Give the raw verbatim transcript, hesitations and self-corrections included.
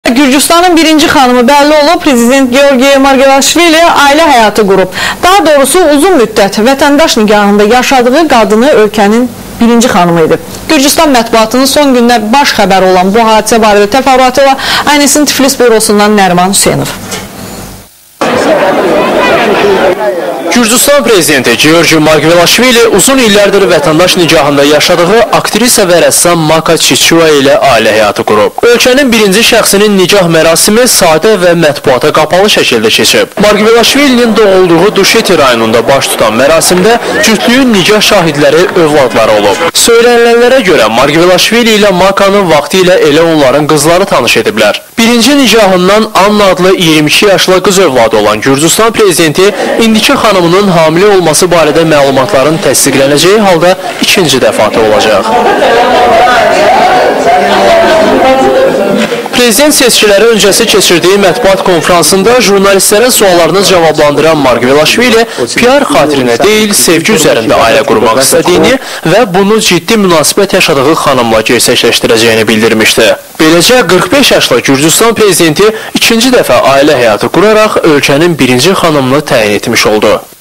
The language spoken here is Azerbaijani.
Gürcüstanın birinci xanımı bəlli olub, Prezident Georgiy Margvelashvili ailə həyatı qurub. Daha doğrusu uzun müddət vətəndaş nigahında yaşadığı qadını ölkənin birinci xanımı idi. Gürcüstan mətbuatının son günlər baş xəbəri olan bu hadisə barədə təfərrüatı ilə Aynesin Tiflis bürosundan Nəriman Hüseynov. Gürcüstan prezidenti Georgiy Margvelashvili uzun illərdir vətəndaş nigahında yaşadığı aktrisa və rəssam Maka Çiçua ilə ailə həyatı qurub. Ölkənin birinci şəxsinin nigah mərasimi sadə və mətbuata qapalı şəkildə keçib. Margvelashvilinin doğulduğu Duşeti rayonunda baş tutan mərasimdə cütlüyün nigah şahidləri övladları olub. Söylənilənlərə görə Margvelashvili ilə Makanın vaxtı ilə elə onların qızları tanış ediblər. Birinci nigahından Anna adlı iyirmi iki yaşlı qız övladı olan Gürcüstan prezidenti indiki xanımının hamilə olması barədə məlumatların təsdiqlənəcəyi halda ikinci dəfə olacaq. Prezident seçkiləri öncəsi keçirdiyi mətbuat konferansında jurnalistlərin suallarını cavablandıran Margvelashvili P R xatirinə deyil, sevgi üzərində ailə qurmaq istədiyini və bunu ciddi münasibət yaşadığı xanımla gerçəkləşdirəcəyini bildirmişdi. Beləcə qırx beş yaşlı Gürcüstan prezidenti ikinci dəfə ailə həyatı quraraq ölkənin birinci xanımını təyin etmiş oldu.